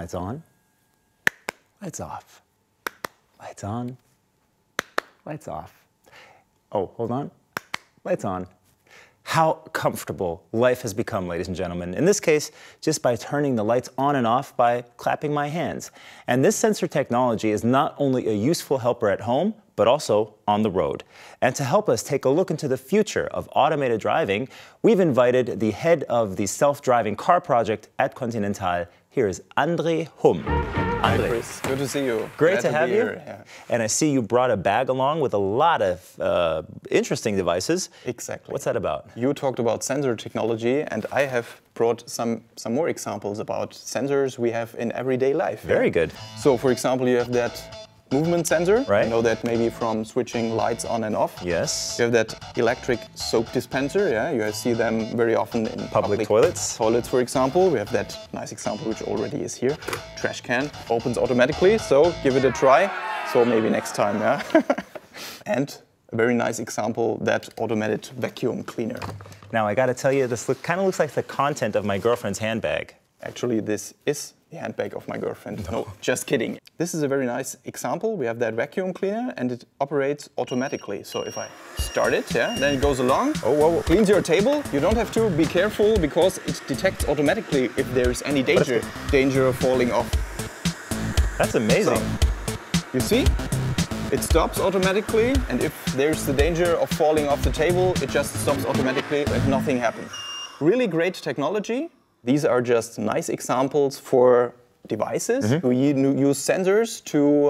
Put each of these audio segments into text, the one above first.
Lights on, lights off, lights on, lights off. Oh, hold on, lights on. How comfortable life has become, ladies and gentlemen. In this case, just by turning the lights on and off by clapping my hands. And this sensor technology is not only a useful helper at home, but also on the road. And to help us take a look into the future of automated driving, we've invited the head of the self-driving car project at Continental. Here is Andree Hohm. Hi, Chris. Good to see you. Great to have you. Here. Yeah. And I see you brought a bag along with a lot of interesting devices. Exactly. What's that about? You talked about sensor technology, and I have brought some more examples about sensors we have in everyday life. Very good. So, for example, you have that movement sensor. Right. You know that maybe from switching lights on and off. Yes. You have that electric soap dispenser. Yeah, you see them very often in Public toilets. Toilets, for example. We have that nice example which already is here. Trash can opens automatically, so give it a try. So maybe next time, yeah. And a very nice example, that automated vacuum cleaner. Now I got to tell you, this kind of looks like the content of my girlfriend's handbag. Actually, this is the handbag of my girlfriend. No, just kidding. This is a very nice example. We have that vacuum cleaner and it operates automatically. So if I start it, yeah, then it goes along. Oh, whoa. Cleans your table. You don't have to be careful because it detects automatically if there is any danger of falling off. That's amazing. So, you see? It stops automatically, and if there's the danger of falling off the table, it just stops automatically and nothing happens. Really great technology. These are just nice examples for devices who use sensors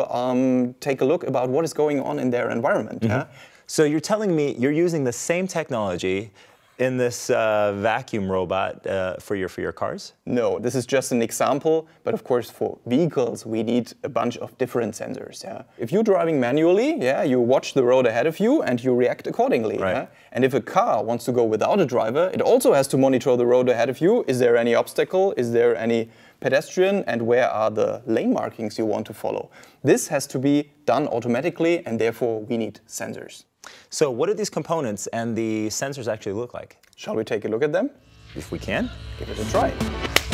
to take a look about what is going on in their environment. Yeah? So you're telling me you're using the same technology in this vacuum robot for your cars? No, this is just an example, but of course for vehicles we need a bunch of different sensors. Yeah? If you're driving manually, yeah, you watch the road ahead of you and you react accordingly. Right. Yeah? And if a car wants to go without a driver, it also has to monitor the road ahead of you. Is there any obstacle? Is there any pedestrian? And where are the lane markings you want to follow? This has to be done automatically, and therefore we need sensors. So what do these components and the sensors actually look like? Shall we take a look at them? If we can. Give it a try.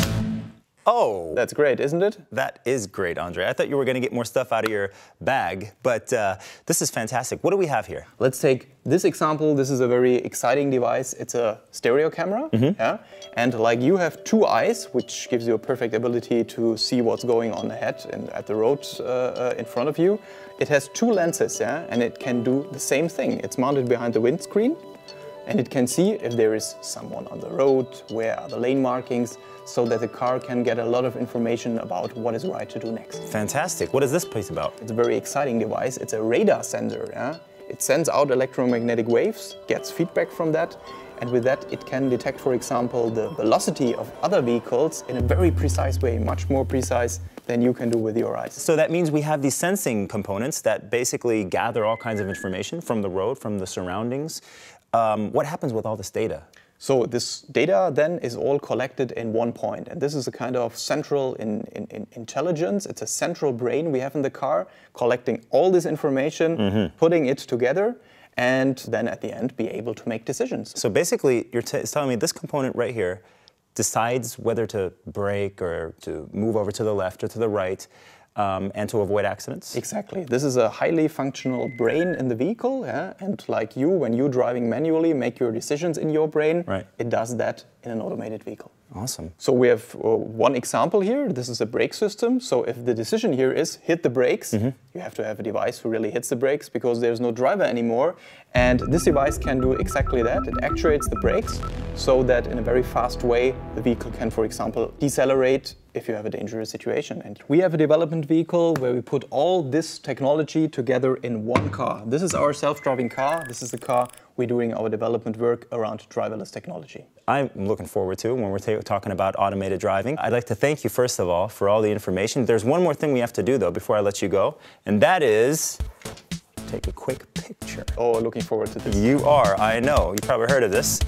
Oh! That's great, isn't it? That is great, Andree. I thought you were going to get more stuff out of your bag, but this is fantastic. What do we have here? Let's take this example. This is a very exciting device. It's a stereo camera. Yeah? And like you have two eyes, which gives you a perfect ability to see what's going on ahead and at the road in front of you. It has two lenses, yeah? And it can do the same thing. It's mounted behind the windscreen, and it can see if there is someone on the road, where are the lane markings, so that the car can get a lot of information about what is right to do next. Fantastic. What is this piece about? It's a very exciting device. It's a radar sensor. Yeah? It sends out electromagnetic waves, gets feedback from that, and with that it can detect, for example, the velocity of other vehicles in a very precise way, much more precise than you can do with your eyes. So that means we have these sensing components that basically gather all kinds of information from the road, from the surroundings. What happens with all this data? So this data then is all collected in one point, and this is a kind of central intelligence. It's a central brain we have in the car, collecting all this information, putting it together, and then at the end be able to make decisions. So basically, you're telling me this component right here decides whether to brake or to move over to the left or to the right, and to avoid accidents? Exactly. This is a highly functional brain in the vehicle, yeah? And like you, when you're driving manually, make your decisions in your brain, it does that in an automated vehicle. Awesome. So we have one example here. This is a brake system. So if the decision here is hit the brakes, you have to have a device who really hits the brakes because there's no driver anymore. And this device can do exactly that. It actuates the brakes so that in a very fast way, the vehicle can, for example, decelerate if you have a dangerous situation. And we have a development vehicle where we put all this technology together in one car. This is our self-driving car. This is the car we're doing our development work around driverless technology. I'm looking forward to when we're talking about automated driving. I'd like to thank you, first of all, for all the information. There's one more thing we have to do, though, before I let you go, and that is take a quick picture. Oh, looking forward to this. You are, I know. You probably heard of this.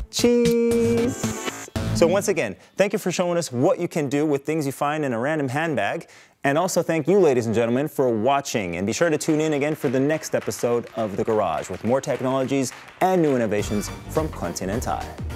Cheese! So once again, thank you for showing us what you can do with things you find in a random handbag. And also thank you, ladies and gentlemen, for watching. And be sure to tune in again for the next episode of The Garage with more technologies and new innovations from Continental.